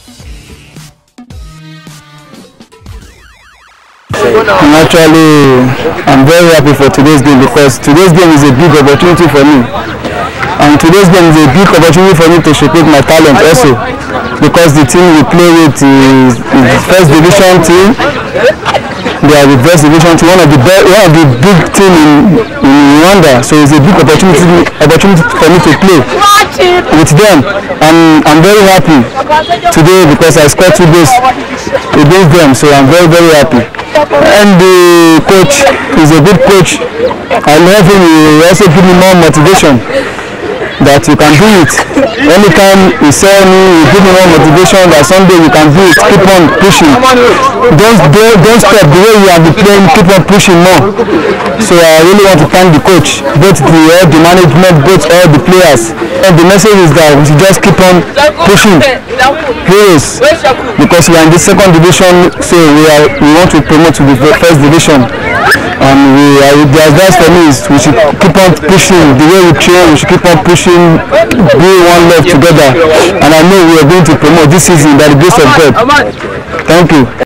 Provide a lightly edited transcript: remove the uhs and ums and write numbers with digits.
I'm very happy for today's game because today's game is a big opportunity for me. And today's game is a big opportunity for me to showcase my talent also. Because the team we play with is the first division team. They are the first division team, one of the big team in Rwanda. So it's a big opportunity for me to play with them. And I'm very happy today because I scored 2 goals against them. So I'm very, very happy. And the coach is a good coach. I love him. He also gives me more motivation that you can do it. Anytime you say me, you give me more motivation that someday you can do it. Keep on pushing. Don't stop. The way you have been playing, keep on pushing more. So I really want to thank the coach, both the management, both all the players. And the message is that we should just keep on pushing. Heroes, because we are in the 2nd division, so we want to promote to the 1st division. And the advice for me is we should keep on pushing the way we train. We should keep on pushing, be one love together. And I know we are going to promote this season by the grace of God. Thank you.